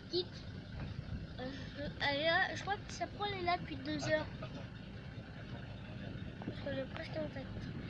quitte. Elle est là, je crois que ça prend, elle est là depuis 2 heures. Je l'ai presque en tête.